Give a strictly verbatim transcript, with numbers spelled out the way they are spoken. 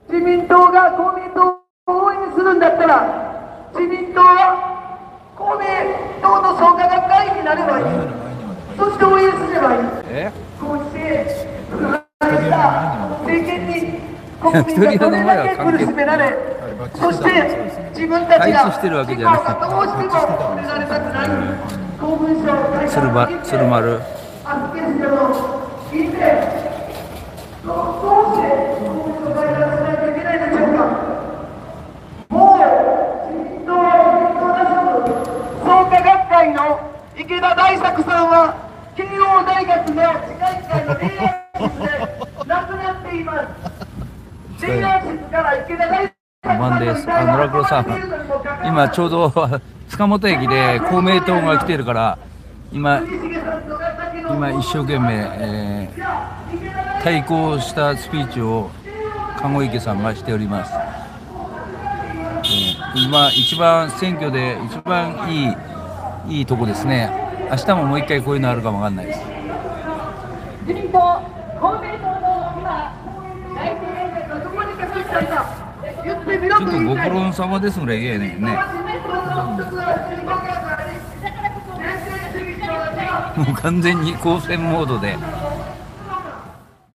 自民党が公民党を応援するんだったら、自民党は公明党の創価学会になればいい。そして応援すればいい。こうして政権に国民がどれだけ苦しめられ、そして自分たちが自公がどうしても触れられたくない公文書改鶴革丸鶴丸あっけすけど聞いて、どうして公文書改革しないといけないでしょうか。もう自民党は自民党だそう創価学会の池田大作さんは慶応大学の地下一会の恋愛室で亡くなっています。恋愛室から池田大作マンです。あのラクロさん、今ちょうど塚本駅で公明党が来てるから、今今一生懸命、えー、対抗したスピーチを籠池さんがしております。えー、今一番選挙で一番いいいいとこですね。明日ももう一回こういうのあるかもわかんないです。 自民党、公明党の今、内政連絡がどこに隠したんだ。言ってみろちょっとご苦労様ですぐらい言えねえね。もう完全に交戦モードで。